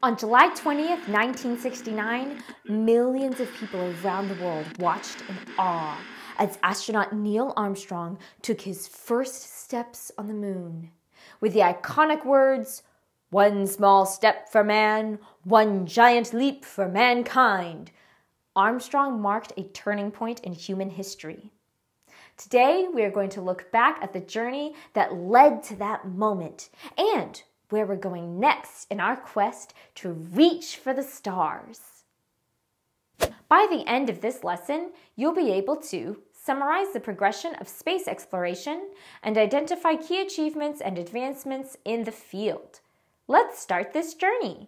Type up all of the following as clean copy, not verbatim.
On July 20th, 1969, millions of people around the world watched in awe as astronaut Neil Armstrong took his first steps on the moon. With the iconic words, "One small step for man, one giant leap for mankind," Armstrong marked a turning point in human history. Today, we are going to look back at the journey that led to that moment and where we're going next in our quest to reach for the stars. By the end of this lesson, you'll be able to summarize the progression of space exploration and identify key achievements and advancements in the field. Let's start this journey.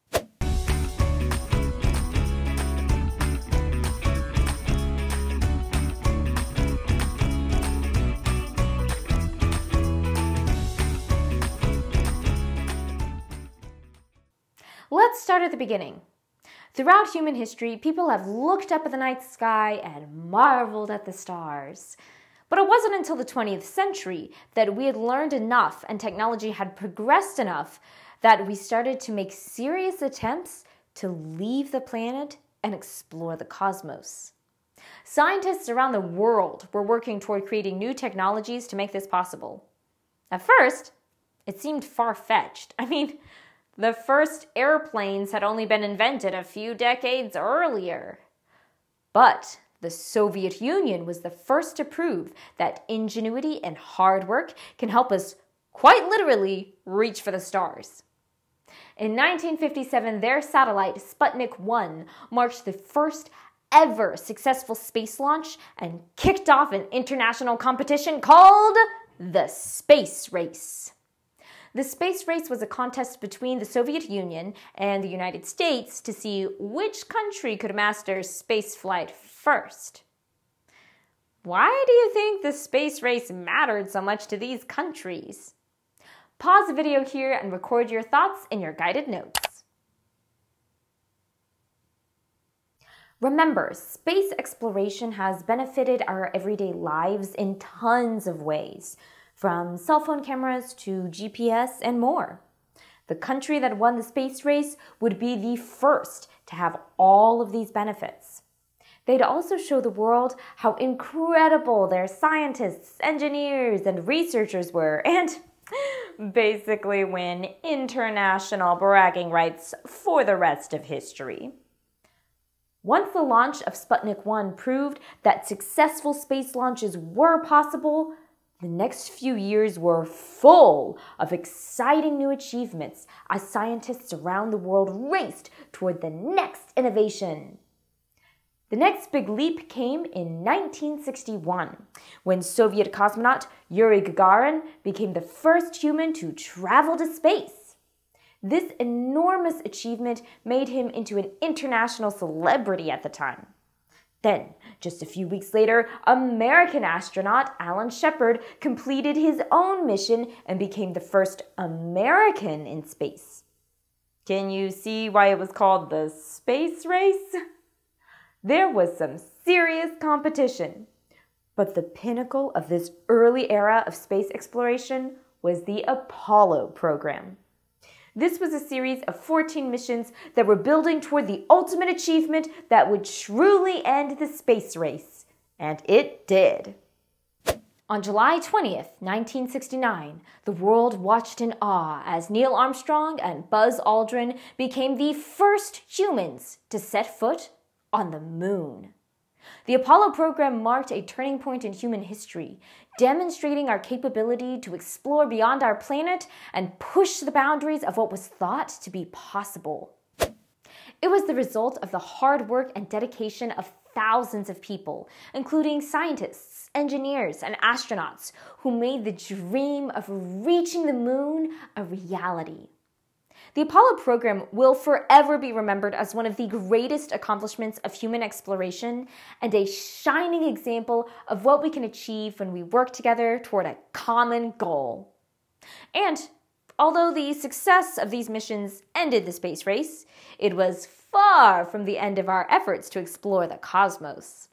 Let's start at the beginning. Throughout human history, people have looked up at the night sky and marveled at the stars. But it wasn't until the 20th century that we had learned enough and technology had progressed enough that we started to make serious attempts to leave the planet and explore the cosmos. Scientists around the world were working toward creating new technologies to make this possible. At first, it seemed far-fetched. The first airplanes had only been invented a few decades earlier. But the Soviet Union was the first to prove that ingenuity and hard work can help us, quite literally, reach for the stars. In 1957, their satellite, Sputnik 1, marked the first ever successful space launch and kicked off an international competition called the Space Race. The space race was a contest between the Soviet Union and the United States to see which country could master spaceflight first. Why do you think the space race mattered so much to these countries? Pause the video here and record your thoughts in your guided notes. Remember, space exploration has benefited our everyday lives in tons of ways, from cell phone cameras to GPS and more. The country that won the space race would be the first to have all of these benefits. They'd also show the world how incredible their scientists, engineers, and researchers were, and basically win international bragging rights for the rest of history. Once the launch of Sputnik 1 proved that successful space launches were possible, the next few years were full of exciting new achievements as scientists around the world raced toward the next innovation. The next big leap came in 1961, when Soviet cosmonaut Yuri Gagarin became the first human to travel to space. This enormous achievement made him into an international celebrity at the time. Then, just a few weeks later, American astronaut Alan Shepard completed his own mission and became the first American in space. Can you see why it was called the space race? There was some serious competition. But the pinnacle of this early era of space exploration was the Apollo program. This was a series of 14 missions that were building toward the ultimate achievement that would truly end the space race. And it did. On July 20th, 1969, the world watched in awe as Neil Armstrong and Buzz Aldrin became the first humans to set foot on the moon. The Apollo program marked a turning point in human history, demonstrating our capability to explore beyond our planet and push the boundaries of what was thought to be possible. It was the result of the hard work and dedication of thousands of people, including scientists, engineers, and astronauts, who made the dream of reaching the moon a reality. The Apollo program will forever be remembered as one of the greatest accomplishments of human exploration and a shining example of what we can achieve when we work together toward a common goal. And although the success of these missions ended the space race, it was far from the end of our efforts to explore the cosmos.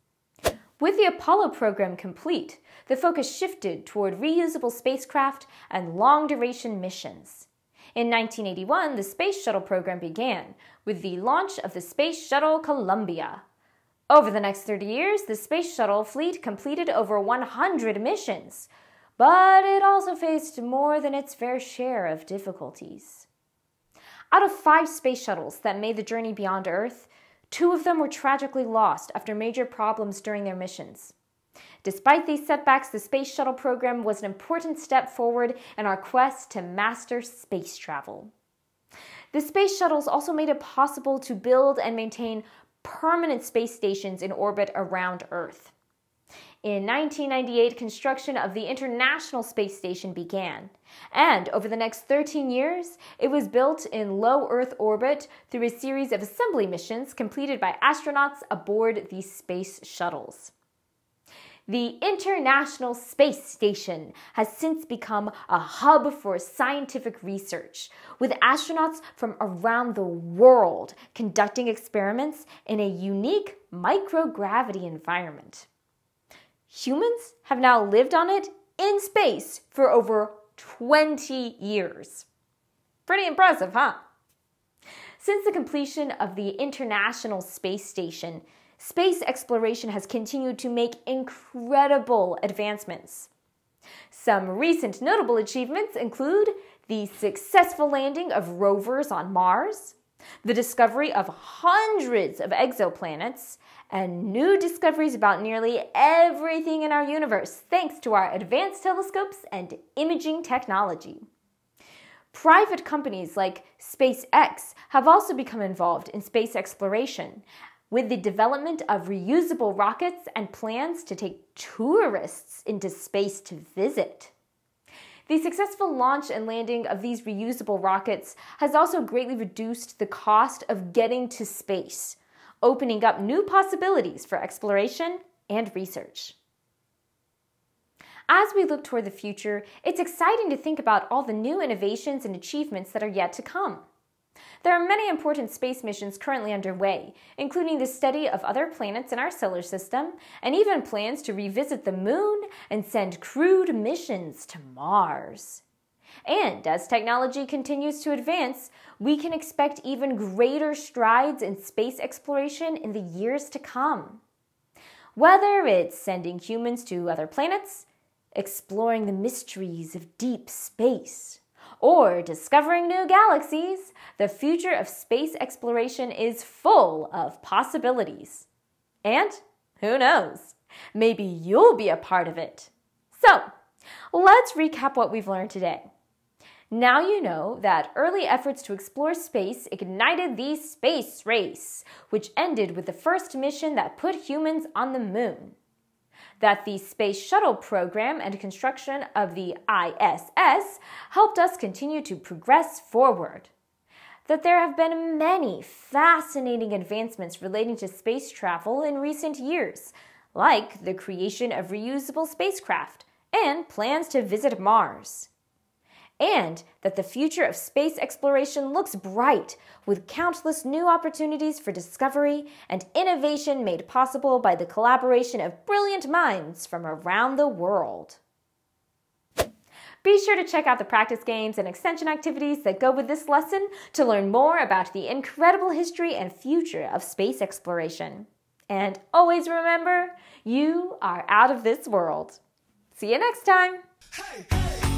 With the Apollo program complete, the focus shifted toward reusable spacecraft and long-duration missions. In 1981, the Space Shuttle program began with the launch of the Space Shuttle Columbia. Over the next 30 years, the Space Shuttle fleet completed over 100 missions, but it also faced more than its fair share of difficulties. Out of 5 space shuttles that made the journey beyond Earth, 2 of them were tragically lost after major problems during their missions. Despite these setbacks, the Space Shuttle program was an important step forward in our quest to master space travel. The space shuttles also made it possible to build and maintain permanent space stations in orbit around Earth. In 1998, construction of the International Space Station began, and over the next 13 years, it was built in low Earth orbit through a series of assembly missions completed by astronauts aboard these space shuttles. The International Space Station has since become a hub for scientific research, with astronauts from around the world conducting experiments in a unique microgravity environment. Humans have now lived on it in space for over 20 years. Pretty impressive, huh? Since the completion of the International Space Station, space exploration has continued to make incredible advancements. Some recent notable achievements include the successful landing of rovers on Mars, the discovery of hundreds of exoplanets, and new discoveries about nearly everything in our universe thanks to our advanced telescopes and imaging technology. Private companies like SpaceX have also become involved in space exploration, with the development of reusable rockets and plans to take tourists into space to visit. The successful launch and landing of these reusable rockets has also greatly reduced the cost of getting to space, opening up new possibilities for exploration and research. As we look toward the future, it's exciting to think about all the new innovations and achievements that are yet to come. There are many important space missions currently underway, including the study of other planets in our solar system, and even plans to revisit the Moon and send crewed missions to Mars. And as technology continues to advance, we can expect even greater strides in space exploration in the years to come. Whether it's sending humans to other planets, exploring the mysteries of deep space, or discovering new galaxies, the future of space exploration is full of possibilities. And who knows, maybe you'll be a part of it. So, let's recap what we've learned today. Now you know that early efforts to explore space ignited the space race, which ended with the first mission that put humans on the moon. That the Space Shuttle program and construction of the ISS helped us continue to progress forward. That there have been many fascinating advancements relating to space travel in recent years, like the creation of reusable spacecraft and plans to visit Mars. And that the future of space exploration looks bright, with countless new opportunities for discovery and innovation made possible by the collaboration of brilliant minds from around the world. Be sure to check out the practice games and extension activities that go with this lesson to learn more about the incredible history and future of space exploration. And always remember, you are out of this world. See you next time! Hey, hey.